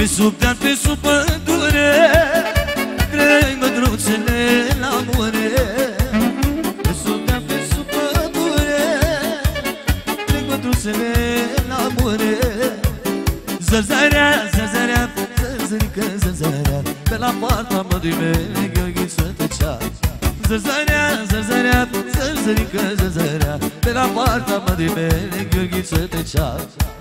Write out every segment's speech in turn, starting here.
Pe sub deal, pe sub pădure, trec mădruțele la mure. Pe sub deal, pe sub pădure, trec mădruțele la mure. Zărzărea, zărzărea, zărzărică, zărzărea, pe la poarta mădui mele Gheorghiță tăcea. Zărzărea, zărzărea, zărzărică, zărzărea, pe la poarta mădui mele Gheorghiță tăcea.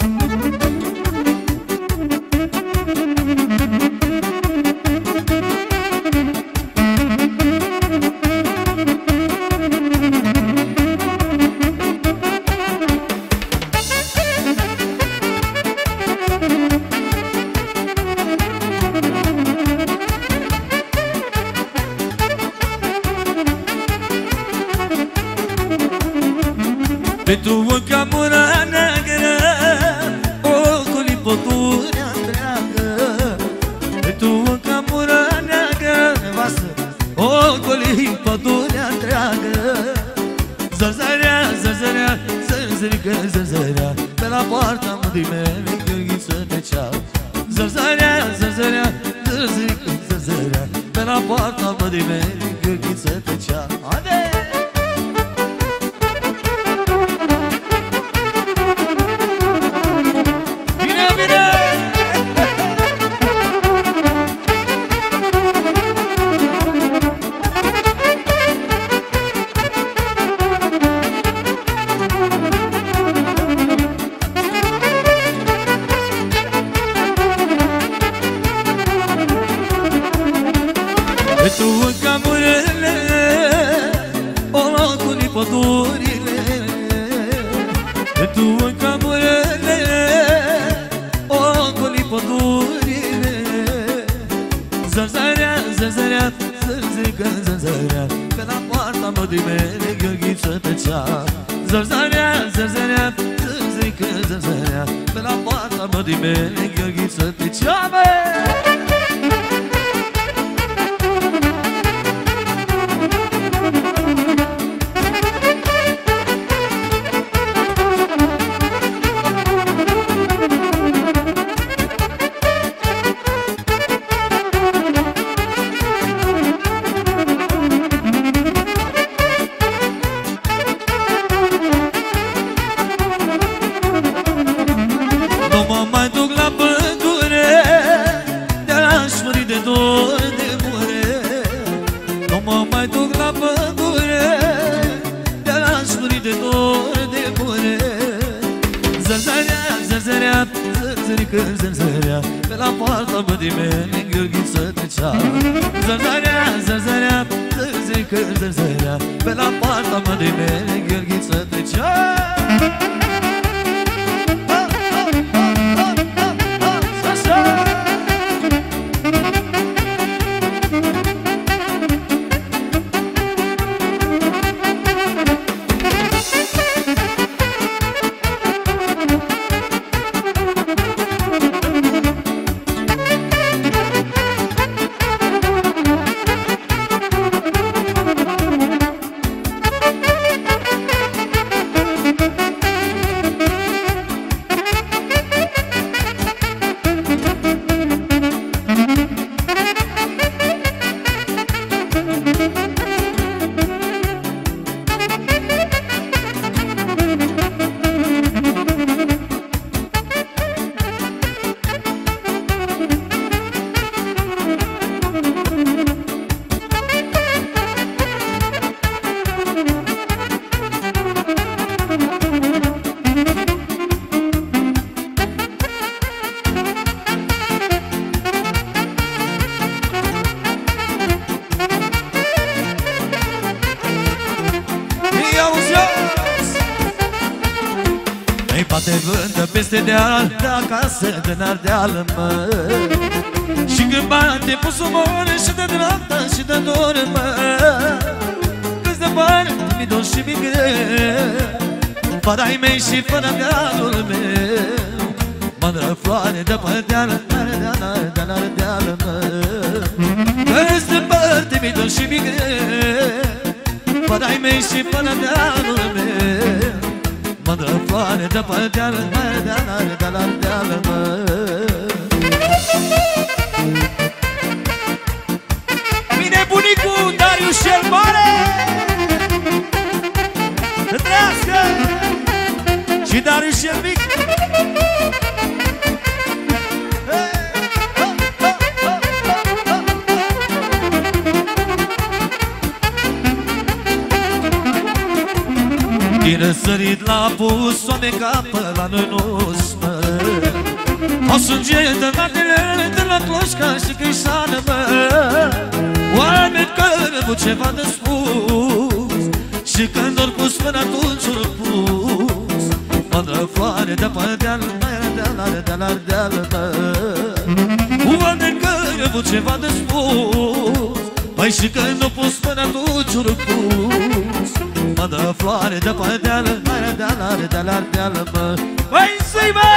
Pe tu în camura neagră, ocoli pădurea întreagă. Pe tu în camura neagră, nevastă, ocoli pădurea întreagă. Zărzărea, zărzărea, zărzărică, zărzărea, pe la poarta mădui mele Gheorghiță tăcea. Zărzărea, zărzărea, zărzărică, zărzărea, pe la poarta mădui mele Gheorghiță tăcea. Haide! Pe tu în camurele, oloculi pădurile. Pe tu în camurele, oloculi pădurile. Zărzărea, zărzărea, zărzărică, zărzărea, pe la poarta mădui mele Gheorghiță tăcea. Zărzărea, zărzărea, zărzărică, zărzărea, pe la poarta mădui mele Gheorghiță tăcea. Nu mă mai duc la pădure, de-aș muri de dor de mure. Nu mă mai duc la pădure, de-aș muri de dor de mure. Zărzărea, zărzărea, zărzărică, zărzărea, pe la poarta mădui mele Gheorghiță tăcea. Zărzărea, zărzărea, zărzărică, zărzărea, pe la poarta mădui mele Gheorghiță tăcea. Poate vântă peste deal, de acasă din Ardeal, mă. Și când bate pusul mor și de dreapta și de dor, mă. Câți de bani mi dor și mi greu, fără-ai mei și fără dealul meu. Mândră floare de pe deal, Ardeal, Ardeal, mă. Câți de bani mi dor și mi greu, fără-ai mei și fără dealul meu. Mândră floare de pe deal, Ardeal, Ardeal, Ardeal, mă. Vine bunicul Darius cel Mare. Să trăiască și Darius cel Mic. Din răsărit la pus, oameni ca pe la noi nu smă. O sânge de natele de la cloșca și Crișană, mă. Oameni care au ceva de spus și când ori pus până atunci ori pus. Mă-ndră floare de pe deal, de-al, mă. Oameni care au ceva de spus, păi și când ori pus până atunci ori pus. Mă-ndră floare de pe deal, de-al, mă. Păi să-i mă!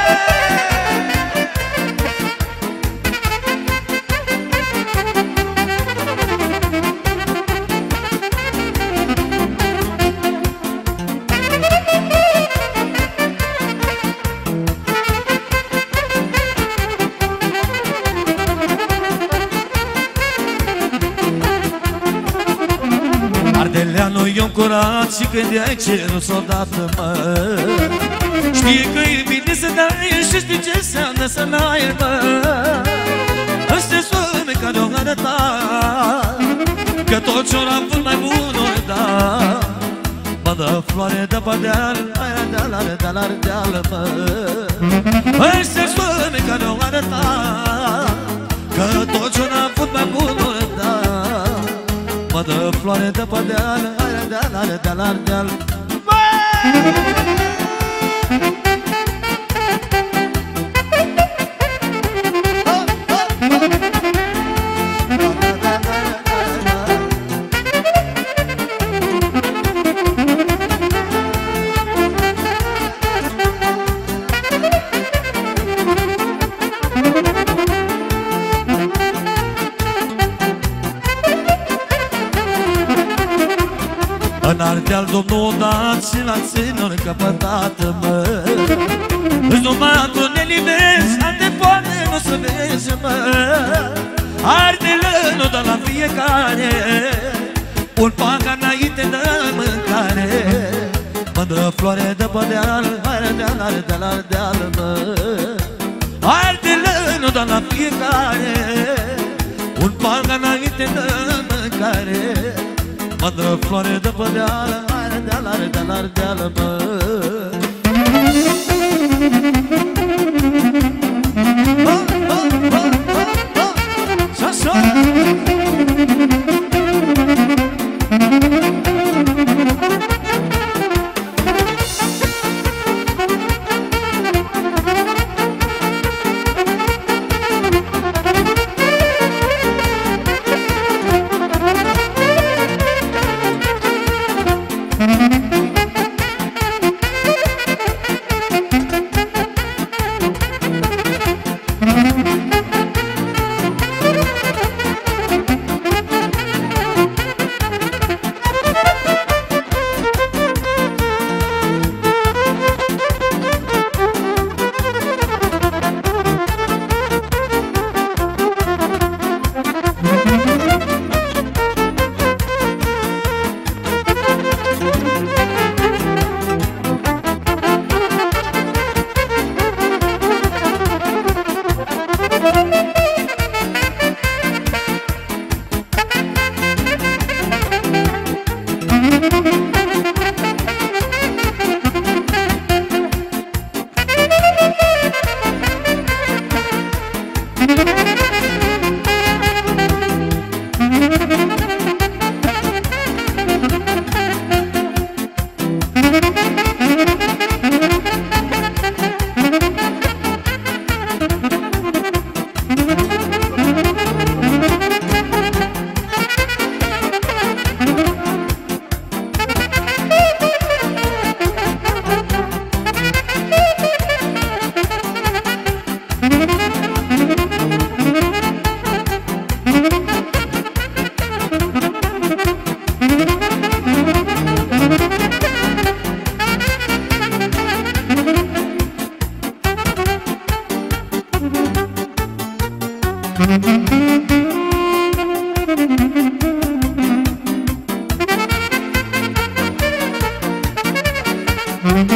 Ardeleanu i-o curat și când i-ai cerut s-o dată, mă. Știe că-i bine să dai și știi ce înseamnă să n-ai, mă. Ăștia-s oameni care o arătat că tot ce-or avut mai bun ori da. Mă dă floare de pe deal, de-al, mă. Ăștia-s oameni care o arătat că tot ce-or avut mai bun ori da. Mă dă floare de pe deal, în Ardeal domnul dat și la ținut căpătată, mă. Îți domatul nelivezi, alte poate nu să vezi, mă. Ardelănul dă la fiecare un pac înainte de mâncare. Mă-ndră floare de pe deal, mă. Ardelănul dă la fiecare un pac înainte de mâncare. Mă-ndră floare de pe deal, mă.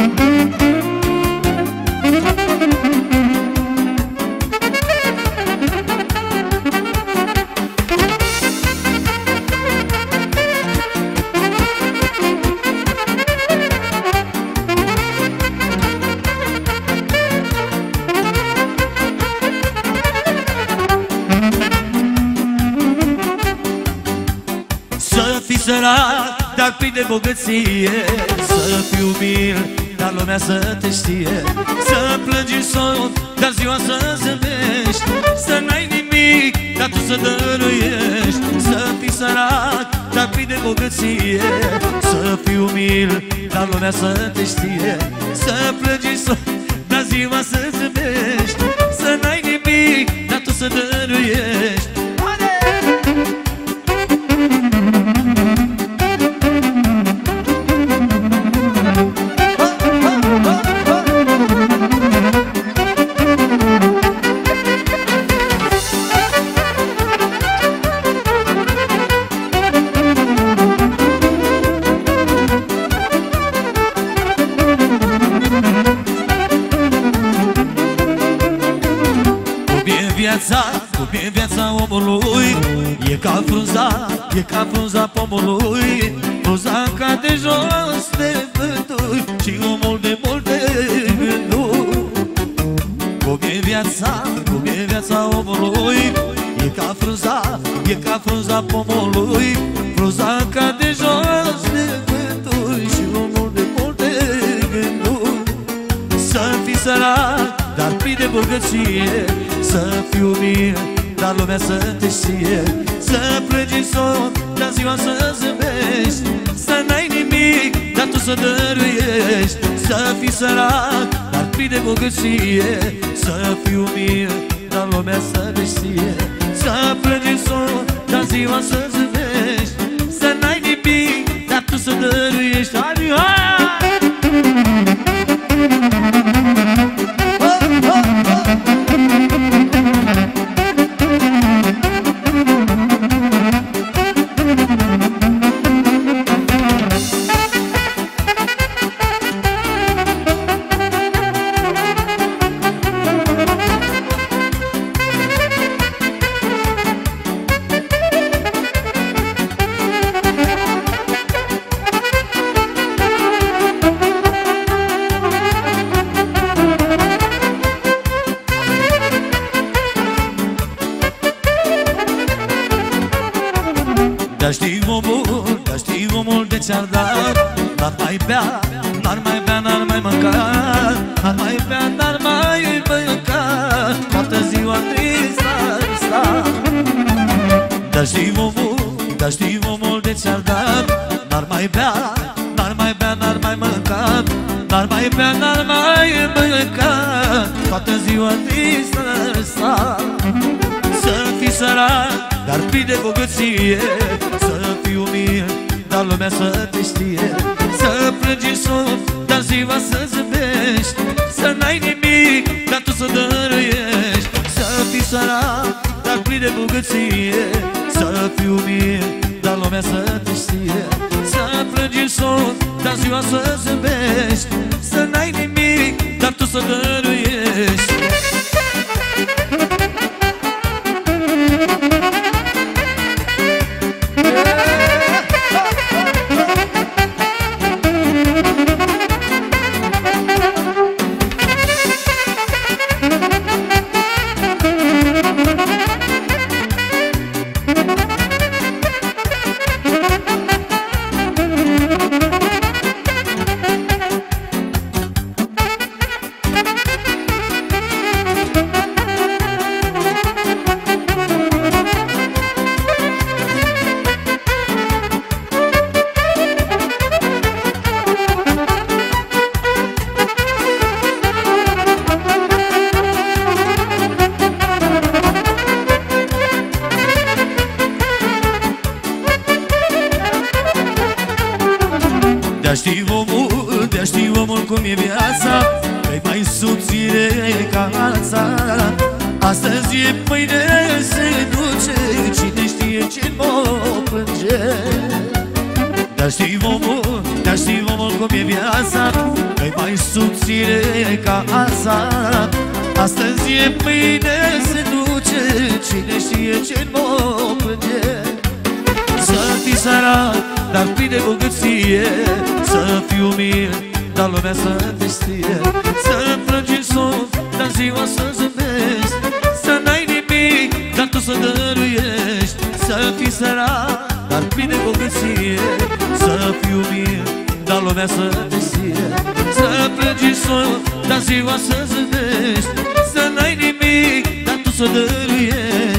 Sărac, dar plin de bogăție, să fiu umil, dar lumea să te știe. Să plângi în somn, dar ziua să zâmbești. Să n-ai nimic, dar tu să dăruiești. Să fii sărac, dar plin de bogăție, să fiu umil, dar lumea să te știe. Să plângi în somn, dar ziua să zâmbești. Să n-ai nimic, dar tu să dăruiești. Cum e viața omului, e ca frunza pomului. Frunza cade jos de vânturi și omul de multe gânduri. Cum e viața omului, e ca frunza pomului. Frunza cade jos de vânturi și omul de multe gânduri. Să fii sărac, dar plin de bogăție, să fii umil, dar lumea să te știe. Să plângi în somn, dar ziua să zâmbești. Să n-ai nimic, dar tu să dăruiești. Să fii sărac, dar plin de bogăție, să fii umil, dar lumea să te știe. Să plângi în somn, dar ziua să zâmbești. Să n-ai nimic, dar tu să dăruiești. Dar știi omul de ți-ar da. N-ar mai bea, n-ar mai bea, n-ar mai mânca. N-ar mai bea, n-ar mai mânca. Toată ziua trist ar sta. Dar știi omul de ți-ar da. N-ar mai bea, n-ar mai bea, n-ar mai mânca. N-ar mai bea, n-ar mai mânca. Toată ziua trist ar sta. Să fii sărac, dar plin de bogăție, să fii umil, dar lumea să te știe. Să plângi în somn, dar ziua să zâmbești. Să n-ai nimic, dar tu să dăruiești. Să fii sărac, dar plin de bogăție, să fii umil, dar lumea să te știe. Să plângi în somn, dar ziua să zâmbești. Să n-ai nimic, dar tu să dăruiești. De-a ști omul cum e viața, că-i mai subțire ca alța. Astăzi e, mâine se duce, cine știe ce-n mă plânge. Dar știi omul, dar știi omul cum e viața, că-i mai subțire ca asta. Astăzi e, mâine se duce, cine știe ce n-o plânge. Să fii sărat, dar plin de bogăție, să fii umil, dar lumea să te știe. Să plângi în somn, dar ziua să zâmbești, să n-ai nimic, dar tu să dăruiești. Să fii sărat, dar plin de bogăție, să fii umil, dar lumea să te știe. Să plângi în somn, dar ziua să zâmbești, să n-ai nimic, dar tu să dăruiești.